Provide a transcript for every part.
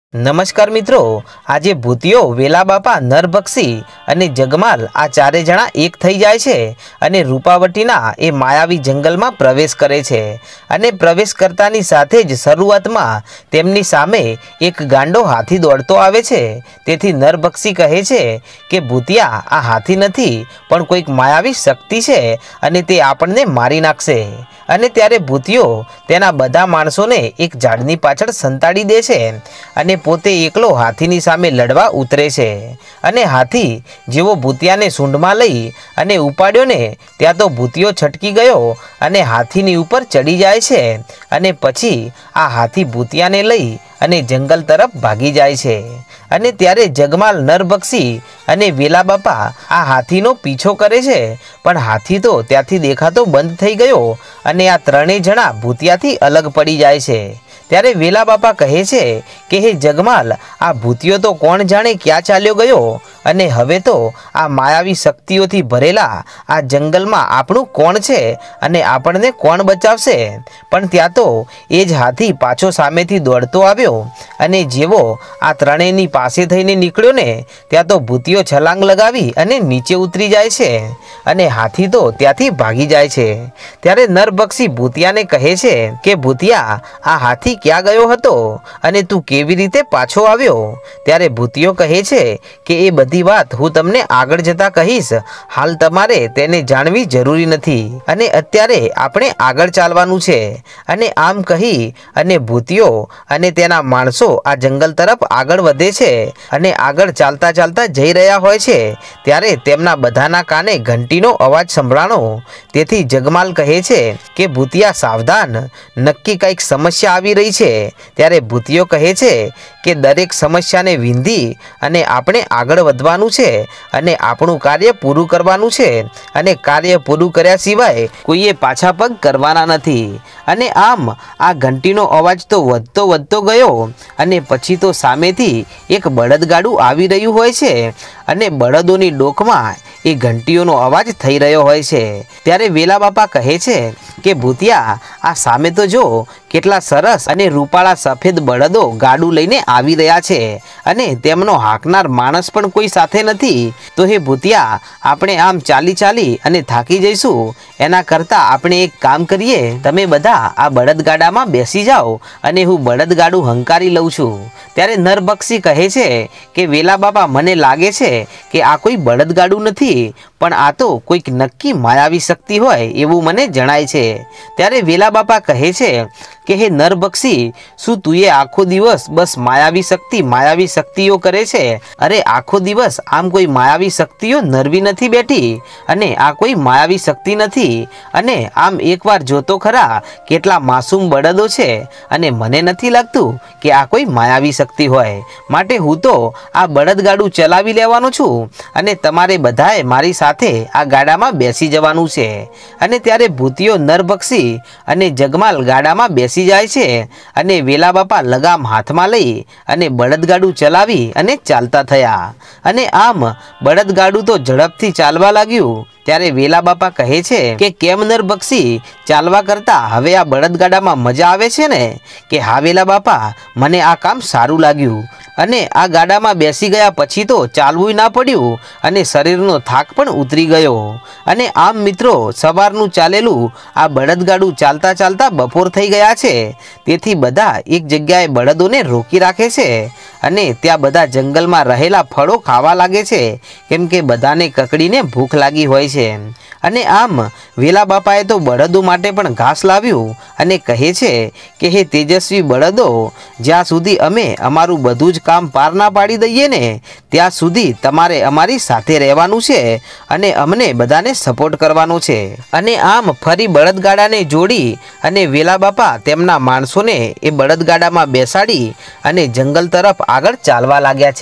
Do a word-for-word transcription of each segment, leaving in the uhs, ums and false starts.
नमस्कार मित्रों, आज भूतियो वेला बापा नरभक्षी अने जगमाल आ चारे जणा एक थई जाय छे अने रूपावटीना ए मायावी जंगल में प्रवेश करे छे अने प्रवेश करतानी साथे ज शरूआतमां तेमनी सामे एक गांडो हाथी दौड़तो आवे छे। तेथी नरभक्षी कहे छे के भूतिया आ हाथी नथी पण कोईक मायावी शक्ति छे अने ते आपणने मारी नाखशे। अने त्यारे भूतियो तेना बधा माणसोने एक झाड़नी पाछळ संताड़ी दे छे अने पोते एकलो हाथीनी सामे लड़वा उतरे छे अने हाथी जेवो भूतियाने सूंढमां लई अने उपाड्यो ने त्या तो भूतियो छटकी गयो अने हाथीनी उपर चढ़ी जाय छे अने पछी आ हाथी भूतियाने लई अने जंगल तरफ भागी जाय छे। अने त्यारे जगमाल नरभक्षी अने वेला बापा आ हाथीनो पीछो करे छे पण हाथी तो त्याथी देखातो बंद थई गयो अने आ त्रणेय जणा भूतियाथी अलग पड़ी जाय छे। त्यारे वेला बापा कहे छे के हे जगमाल, आ भूतियो तो कोण जाणे क्या चाल्यो गयो अने हवे तो आ मायावी शक्तिओथी भरेला आ जंगल में आपणुं कोण छे अने आपणने कोण बचावशे। पण त्या तो ए ज हाथी पाछो सामेथी दौड़तो आव्यो अने जेवो आ त्रणेयनी पासे थईने निकळ्यो ने त्या तो भूतियो छलांग लगावी अने नीचे उतरी जाय छे अने हाथी तो त्याथी भागी जाय छे। त्यारे नरभक्षी भूतियाने कहे छे के भूतिया, आ हाथी क्या गयो हतो अने तू केवी रीते पाछो आव्यो। त्यारे भूतियो कहे छे के ए बधी वात हूँ तमने आगळ जता कहीश, हाल तमारे तेने जाणवी जरूरी नथी अने अत्यारे आपणे आगळ चालवानुं छे। अने आम कही अने भूतियो अने तेना माणसो आ जंगल तरफ आगळ वधे छे अने आगळ चालता चालता जई रह्या होय छे त्यारे तेमना बधाना काने घंटीनो अवाज संभळाणो। तेथी जगमाल कहे छे के भूतिया सावधान, नक्की कंईक समस्या आवी रही छे। त्यारे भूतियो कहे छे के दरेक समस्या ने विंधी अने आपणे आगळ वधवानुं छे अने आपणुं कार्य पूरुं करवानुं छे अने कार्य पूरुं कर्या सिवाय कोईए पाछा पग करवाना नथी। अने आम आ घंटीनो अवाज तो वधतो वधतो गयो अने पछी तो सामेथी एक बळदगाडुं आवी रह्युं होय छे अने बळदोनी डोकमां ए घंटीओनो अवाज थई रह्यो होय छे। त्यारे वेला बापा कहे छे के भूतिया, आ सामे तो जो केटला सरस अने रूपाळा सफेद बळदो गाडुं लईने आवी रह्या छे अने तेमनो हांकनार माणस पण कोई साथे नथी। तो हे भूतिया, आपणे आम चाली चाली अने थाकी जईशुं एना करता आपणे एक काम करीए, तमे बधा आ बळदगाडामां बेसी जाओ अने हूँ बळदगाडुं हंकारी लઉં છું। त्यारे नरभक्षी कहे छे के वेला बापा, मने लागे छे के आ कोई बळदगाडुं नथी पण आ तो कोईक नक्की मायावी शक्ति होय एवुं मने जणाय छे। त्यारे वेला बापा कहे छे के हे नरभक्षी, शुं तुए आखो दिवस बस मायावी शक्ति मायावी शक्तिओ करे छे? अरे आखो दिवस आम कोई मायावी शक्तिओ नरवी नथी बेठी अने आ कोई मायावी शक्ति नथी अने आम एक वार जोतो खरा केटला मासूम बळदो छे अने मने नथी लागतुं के आ कोई मायावी शक्ति होय। माटे हूँ तो आ बळदगाडुं चलावी लेवानो छुं अने तमारे बधाए मारी साथे आ गाडामां बेसी जवानुं छे। अने त्यारे भूतियो नरभक्षी अने जगमाल गाडामां बेसी जाय छे अने वेला बापा लगाम हाथमां लई अने बळदगाडुं चलावी अने चालता थया अने आम बळदगाडुं तो झड़पथी चालवा लाग्युं। त्यारे वेला बापा कहे छे के केम नरभक्षी, चालवा करता हवे आ बळदगाडामां मजा आवे छे ने? के हा वेला बापा, मने आ काम सारूं लाग्युं अने आ गाडामां बेसी गया पछी तो चालवुंय ना पड्युं अने शरीरनो थाक पण उतरी गयो। अने आम मित्रों, सवारनुं चालेलुं आ बळदगाडुं चालता चालता बपोर थई गया छे। तेथी बधा एक जग्याए बळदोने रोकी राखे छे अने त्या बधा जंगलमां रहेला फळो खावा लागे छे केम के बधाने ककड़ीने भूख लागी होय छे। अने आम वेला बापाए तो बळदो माटे पण घास लाव्युं अने कहे छे के हे तेजस्वी बळदो, ज्यां सुधी अमे अमारुं बधुं ज काम पार ना पाडी दઈએ ने त्यां सुधी तमारे अमारी साथे रहेवानुं छे अने अमने बधाने सपोर्ट करवानो छे। अने आम फरी बळदगाडाने जोड़ी अने वेला बापा तेमना माणसोने ए बळदगाडामां बेसाडी अने जंगल तरफ आगळ चालवा लाग्या छे।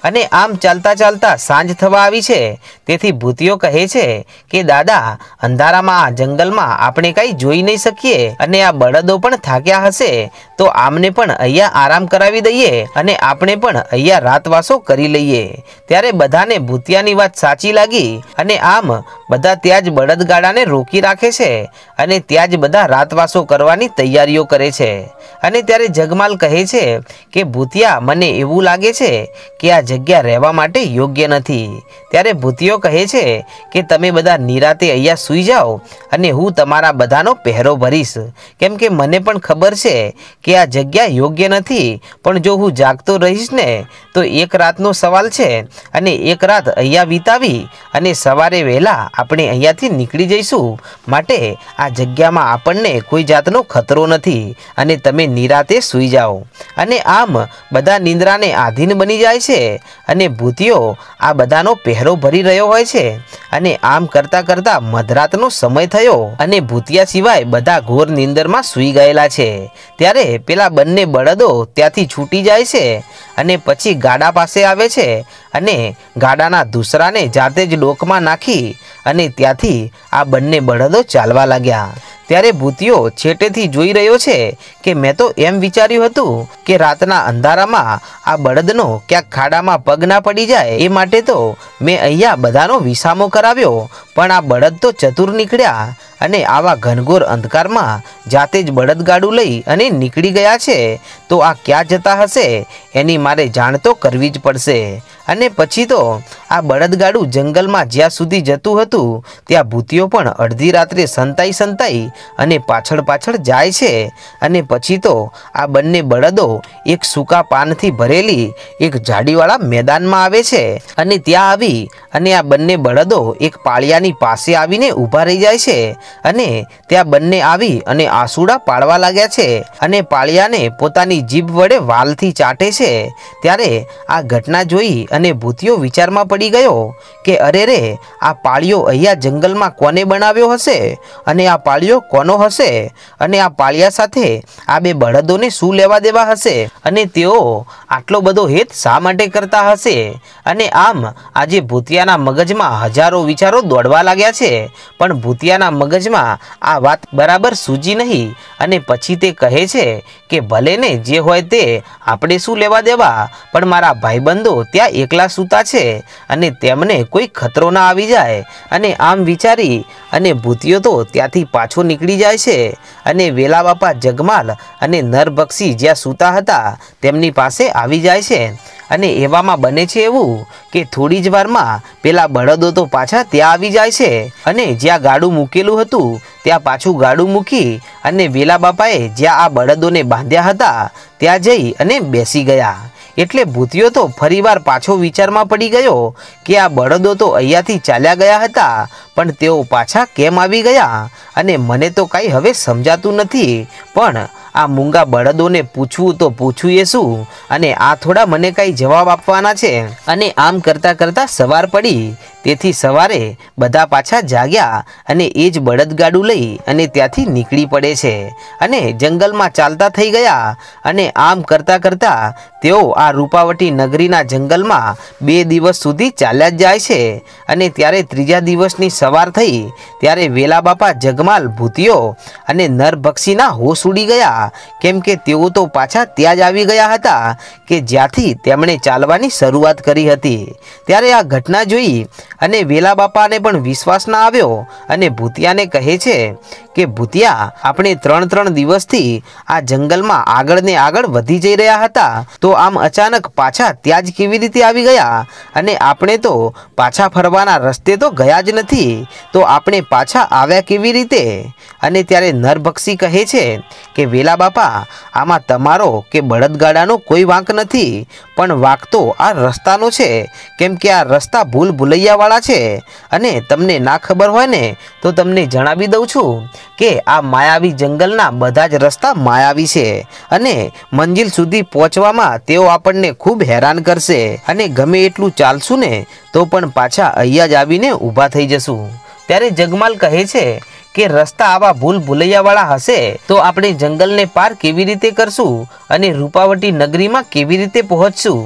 અને આમ ચાલતા ચાલતા સાંજ થવા આવી છે, તેથી ભૂતિયો કહે છે કે દાદા, અંધારામાં આ જંગલમાં આપણે કંઈ જોઈ નહીં શકીએ અને આ બળદો પણ થાક્યા હશે, તો આમને પણ અહીંયા આરામ કરાવી દઈએ અને આપણે પણ અહીંયા રાતવાસો કરી લઈએ. ત્યારે બધાને ભૂતિયાની વાત સાચી લાગી અને આમ બધા ત્યાં જ બળદગાડાને રોકી રાખે છે અને ત્યાં જ બધા રાતવાસો કરવાની તૈયારીઓ કરે છે. અને ત્યારે જગમાલ કહે છે કે ભૂતિયા, મને એવું લાગે છે કે આ જગ્યા રહેવા માટે યોગ્ય નથી. ત્યારે ભૂતિયો કહે છે કે તમે બધા નિરાતે અહીંયા સૂઈ જાઓ અને હું તમારા બધાનો પહેરો ભરીશ, કેમ કે મને પણ ખબર છે કે આ જગ્યા યોગ્ય નથી, પણ જો હું જાગતો રહીશ ને તો એક રાતનો સવાલ છે અને એક રાત અહીંયા વિતાવી અને સવારે વહેલા આપણે અહીંયાથી નીકળી જઈશું. માટે આ જગ્યામાં આપણને કોઈ જાતનો ખતરો નથી અને તમે નિરાતે સૂઈ જાઓ. અને આમ બધા નિંદ્રાને આધીન બની જાય છે અને ભૂતિયો આ બધાનો પહેરો ભરી રહ્યો હોય છે. અને આમ કરતાં કરતાં મધરાતનો સમય થયો અને ભૂતિયા સિવાય બધા ઘોર નિંદરમાં સૂઈ ગયેલા છે. ત્યારે પેલા બંને બળદો ત્યાંથી છૂટી જાય છે અને પછી ગાડા પાસે આવે છે અને ગાડાના ધૂસરાને જાતે જ ડોકમાં નાખી અને ત્યાંથી આ બંને બળદો ચાલવા લાગ્યા. ત્યારે ભૂતિયો છેટેથી જોઈ રહ્યો છે કે મેં તો એમ વિચાર્યું હતું કે રાતના અંધારામાં આ બળદનો ક્યાંક ખાડામાં પગ ના પડી જાય, એ માટે તો મેં અહીંયા બધાનો વિસામો કરાવ્યો, પણ આ બળદ તો ચતુર નીકળ્યા અને આવા ઘનઘોર અંધકારમાં જાતે જ બળદગાડું લઈ અને નીકળી ગયા છે. તો આ ક્યાં જતા હશે એની મારે જાણ તો કરવી જ પડશે. અને પછી તો આ બળદગાડું જંગલમાં જ્યાં સુધી જતું હતું ત્યાં ભૂતિયો પણ અડધી રાત્રે સંતાઈ સંતાઈ અને પાછળ પાછળ જાય છે. અને પછી તો આ બંને બળદો એક સૂકા પાનથી ભરેલી એક ઝાડીવાળા મેદાનમાં આવે છે અને ત્યાં આવી અને આ બંને બળદો એક પાળિયાની પાસે આવીને ઊભા રહી જાય છે અને ત્યાં બંને આવી અને આસુડા પાડવા લાગ્યા છે અને પાળિયાને પોતાની જીભ વડે વાલથી ચાટે છે. ત્યારે આ ઘટના જોઈ અને ભૂતિયો વિચારમાં પડી ગયો કે અરે રે, આ પાળિયો અહીંયા જંગલમાં કોને બનાવ્યો હશે અને આ પાળિયો કોનો હશે અને આ પાળિયા સાથે આ બે બળદોને શું લેવા દેવા હશે અને તેઓ આટલો બધો હેત શા માટે કરતા હશે. અને આમ આજે ભૂતિયાના મગજમાં હજારો વિચારો દોડવા લાગ્યા છે, પણ ભૂતિયાના મગજમાં આ વાત બરાબર સૂજી નહીં અને પછી તે કહે છે કે ભલે ને જે હોય તે, આપણે શું લેવા દેવા, પણ મારા ભાઈબંધો ત્યાં એકલા સૂતા છે અને તેમને કોઈ ખતરો ના આવી જાય. અને આમ વિચારી અને ભૂતિયો તો ત્યાંથી પાછો નીકળી જાય છે અને વેલા બાપા જગમાલ અને નરભક્ષી જ્યાં સૂતા હતા તેમની પાસે આવી જાય છે. અને એવામાં બને છે એવું કે થોડી જ વારમાં પેલા બળદો તો પાછા ત્યાં આવી જાય છે અને જ્યાં ગાડું મૂકેલું હતું ત્યાં પાછું ગાડું મૂકી અને વેલા બાપાએ જ્યાં આ બળદોને બાંધ્યા હતા ત્યાં જઈ અને બેસી ગયા. એટલે ભૂતિયો તો ફરીવાર પાછો વિચારમાં પડી ગયો કે આ બળદો તો અહીંયાથી ચાલ્યા ગયા હતા, પણ તેઓ પાછા કેમ આવી ગયા અને મને તો કાંઈ હવે સમજાતું નથી. પણ આ મૂંગા બળદોને પૂછવું તો પૂછવું એ શું, અને આ થોડા મને કાંઈ જવાબ આપવાના છે. અને આમ કરતાં કરતાં સવાર પડી, તેથી સવારે બધા પાછા જાગ્યા અને એ જ બળદગાડું લઈ અને ત્યાંથી નીકળી પડે છે અને જંગલમાં ચાલતા થઈ ગયા. અને આમ કરતાં કરતાં તેઓ આ રૂપાવટી નગરીના જંગલમાં બે દિવસ સુધી ચાલ્યા જ જાય છે. અને ત્યારે ત્રીજા દિવસની સવાર થઈ ત્યારે વેલા બાપા જગમાલ, ભૂતિયો અને નરભક્ષીના હોશ ઉડી ગયા, કેમ કે તેઓ તો પાછા ત્યાં જ આવી ગયા હતા કે જ્યાંથી તેમણે ચાલવાની શરૂઆત કરી હતી. ત્યારે આ ઘટના જોઈ અને વેલા બાપાને પણ વિશ્વાસ ના આવ્યો અને ભૂતિયાને કહે છે કે ભૂતિયા, આપણે ત્રણ ત્રણ દિવસથી આ જંગલમાં આગળ ને આગળ વધી જઈ રહ્યા હતા, તો આમ અચાનક પાછા ત્યાં જ કેવી રીતે આવી ગયા અને આપણે તો પાછા ફરવાના રસ્તે તો ગયા જ નથી, તો આપણે પાછા આવ્યા કેવી રીતે. અને ત્યારે નરભક્ષી કહે છે કે વેલા બાપા, આમાં તમારો કે બળદગાડાનો કોઈ વાંક નથી, પણ વાંક તો આ રસ્તાનો છે, કેમ કે આ રસ્તા ભૂલ ભૂલૈયાવાળા છે. અને તમને ના ખબર હોય ને તો તમને જણાવી દઉં છું કે આ માયાવી જંગલના બધા જ રસ્તા માયાવી છે અને મંજિલ સુધી પહોંચવામાં તેઓ આપણને ખૂબ હેરાન કરશે અને ગમે એટલું ચાલશું ને તો પણ પાછા અહીંયા જ આવીને ઊભા થઈ જશું. ત્યારે જગમાલ કહે છે કે રસ્તા આવા ભૂલ ભૂલૈયાવાળા હશે તો આપણે જંગલને પાર કેવી રીતે કરશું અને રૂપાવટી નગરીમાં કેવી રીતે પહોંચશું.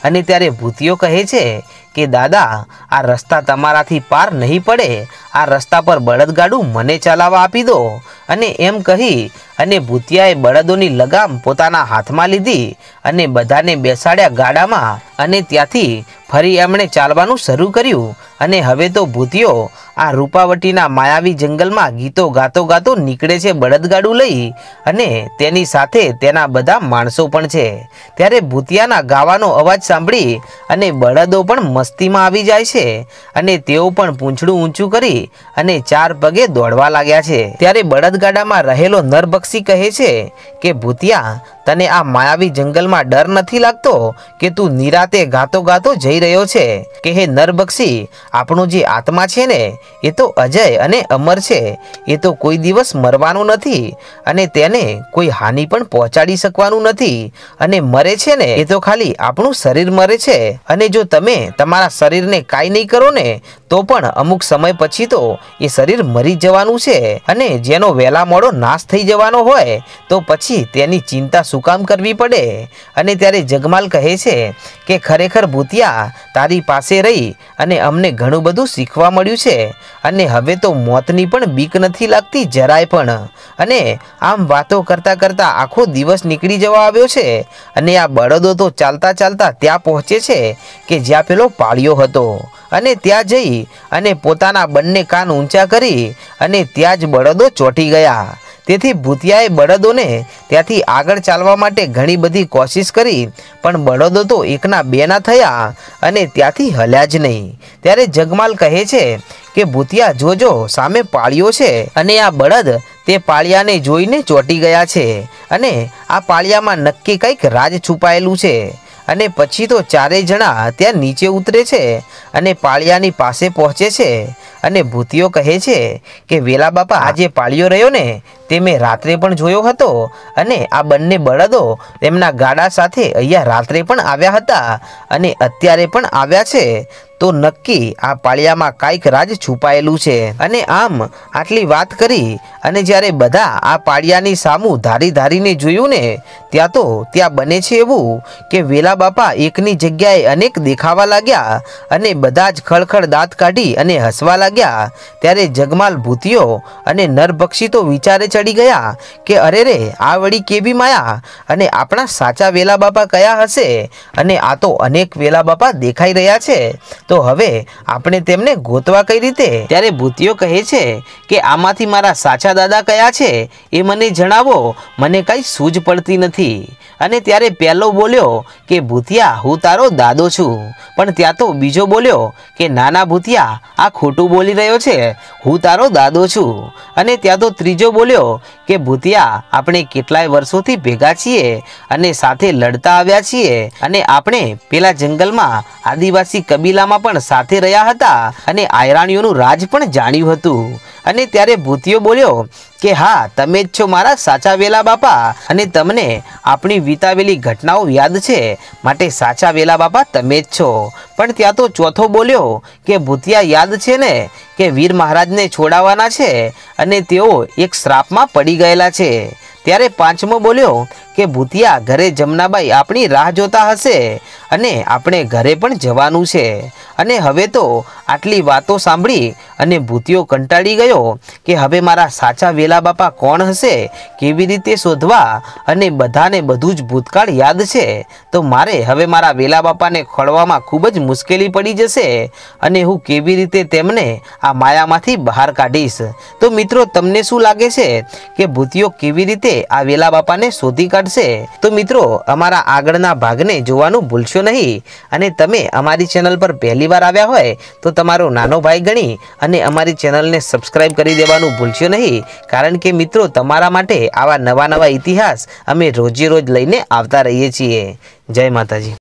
અને ત્યારે ભૂતિયો કહે છે કે દાદા, આ રસ્તા તમારાથી પાર નહીં પડે, આ રસ્તા પર બળદગાડું મને ચલાવવા આપી દો. અને એમ કહી અને ભૂતિયાએ બળદોની લગામ પોતાના હાથમાં લીધી અને બધાને બેસાડ્યા ગાડામાં અને ત્યાંથી ફરી એમણે ચાલવાનું શરૂ કર્યું. અને હવે તો ભૂતિયો આ રૂપાવટીના માયાવી જંગલમાં ગીતો ગાતો ગાતો નીકળે છે બળદગાડું લઈ, અને તેની સાથે તેના બધા માણસો પણ છે. ત્યારે ભૂતિયાના ગાવાનો અવાજ સાંભળી અને બળદો પણ મસ્તીમાં આવી જાય છે અને તેઓ પણ પૂંછડું ઊંચું કરી અને ચાર પગે દોડવા લાગ્યા છે. ત્યારે બળદગાડામાં રહેલો નરબક્ષી કહે છે કે ભૂતિયા, તને આ માયાવી જંગલમાં ડર નથી લાગતો કે તું નિરાતે ગાતો ગાતો જઈ રહ્યો છે? કે હે નરબક્ષી, આપણો જે આત્મા છે ને એ તો અજય અને અમર છે, એ તો કોઈ દિવસ મરવાનું નથી અને તેને કોઈ હાનિ પણ પહોંચાડી શકવાનું નથી. અને મરે છે ને એ તો ખાલી આપણું શરીર મરે છે, અને જો તમે તમારા શરીરને કાંઈ નહીં કરો ને તો પણ અમુક સમય પછી તો એ શરીર મરી જવાનું છે. અને જેનો વહેલા મોડો નાશ થઈ જવાનો હોય તો પછી તેની ચિંતા શું કામ કરવી પડે? અને ત્યારે જગમાલ કહે છે કે ખરેખર ભૂતિયા, તારી પાસે રહી અને અમને ઘણું બધું શીખવા મળ્યું છે અને હવે તો મોતની પણ બીક નથી લાગતી જરાય પણ. અને આમ વાતો કરતાં કરતાં આખો દિવસ નીકળી જવા આવ્યો છે અને આ બળદો તો ચાલતા ચાલતા ત્યાં પહોંચે છે કે જ્યાં પેલો પાળિયો હતો. અને ત્યાં જઈ અને પોતાના બંને કાન ઊંચા કરી અને ત્યાં જ બળદો ચોંટી ગયા. તેથી ભૂતિયાએ બળદોને ત્યાંથી આગળ ચાલવા માટે ઘણી બધી કોશિશ કરી, પણ બળદો તો એકના બેના થયા અને ત્યાંથી હલ્યા જ નહીં. ત્યારે જગમાલ કહે છે કે ભૂતિયા, જોજો સામે પાળિયો છે અને આ બળદ તે પાળિયાને જોઈને ચોંટી ગયા છે અને આ પાળિયામાં નક્કી કંઈક રાજ છુપાયેલું છે. અને પછી તો ચારેય જણા ત્યાં નીચે ઉતરે છે અને પાળિયાની પાસે પહોંચે છે. અને ભૂતિયો કહે છે કે વેલા બાપા, આ જે પાળિયો રહ્યો ને તે મેં રાત્રે પણ જોયો હતો અને આ બંને બળદો તેમના ગાડા સાથે અહીંયા રાત્રે પણ આવ્યા હતા અને અત્યારે પણ આવ્યા છે. તો નક્કી આ પાળિયામાં કાંઈક રાજ છુપાયેલું છે. અને આમ આટલી વાત કરી અને જ્યારે બધા આ પાળિયાની સામું ધારી ધારીને જોયું ને ત્યાં તો ત્યાં બને છે એવું કે વેલા બાપા એકની જગ્યાએ અનેક દેખાવા લાગ્યા અને બધા જ ખળખળ દાંત કાઢી અને હસવા લાગ્યા. ત્યારે જગમાલ, ભૂતિયો અને નરબક્ષી તો વિચારે ચડી ગયા કે અરે રે, આ વળી કેવી માયા અને આપણા સાચા વેલા બાપા કયા હશે? અને આ તો અનેક વેલા બાપા દેખાઈ રહ્યા છે, તો હવે આપણે તેમને ગોતવા કઈ રીતે? ત્યારે ભૂતિયો કહે છે કે આમાંથી મારા સાચા દાદા કયા છે એ મને જણાવો, મને કઈ સૂઝ પડતી નથી. અને ત્યારે પહેલો બોલ્યો કે ભૂતિયા, હું તારો દાદો છું. પણ ત્યાં તો બીજો બોલ્યો કે નાના ભૂતિયા, આ ખોટું બોલી રહ્યો છે, હું તારો દાદો છું. અને ત્યાં તો ત્રીજો બોલ્યો કે ભૂતિયા, આપણે કેટલાય વર્ષોથી ભેગા છીએ અને સાથે લડતા આવ્યા છીએ અને આપણે પેલા જંગલમાં આદિવાસી કબીલામાં પણ સાથે રહ્યા હતા અને આયરાણીઓનું રાજ પણ જાણ્યું હતું. અને ત્યારે ભૂતિયો બોલ્યો કે હા, તમે જ છો મારા સાચા વેલા બાપા અને તમને આપણી વિતાવેલી ઘટનાઓ યાદ છે, માટે સાચા વેલા બાપા તમે જ છો. પણ ત્યાં તો ચોથો બોલ્યો કે ભૂતિયા, યાદ છે ને કે વીર મહારાજને છોડાવવાના છે અને તેઓ એક શ્રાપમાં પડી ગયેલા છે. ત્યારે પાંચમો બોલ્યો કે ભૂતિયા, ઘરે જમનાબાઈ આપણી રાહ જોતા હશે અને આપણે ઘરે પણ જવાનું છે. અને હવે તો આટલી વાતો સાંભળી અને ભૂતિયો કંટાળી ગયો કે હવે મારા સાચા વેલા બાપા કોણ હશે, કેવી રીતે શોધવા? અને બધાને બધું જ ભૂતકાળ યાદ છે, તો મારે હવે મારા વેલા બાપાને ખોળવામાં ખૂબ જ મુશ્કેલી પડી જશે અને હું કેવી રીતે તેમને આ માયામાંથી બહાર કાઢીશ? તો મિત્રો, તમને શું લાગે છે કે ભૂતિયો કેવી રીતે આ વેલા બાપાને શોધી કાઢશે? તો મિત્રો, અમારા આગળના ભાગને જોવાનું ભૂલશો નહીં. અને તમે અમારી ચેનલ પર પહેલી વાર આવ્યા હોય તો તમારો નાનો ભાઈ ગણી અને અમારી ચેનલને સબસ્ક્રાઇબ કરી દેવાનું ભૂલશો નહીં, કારણ કે મિત્રો, તમારા માટે આવા નવા નવા ઇતિહાસ અમે રોજે રોજ લઈને આવતા રહીએ છીએ. જય માતાજી.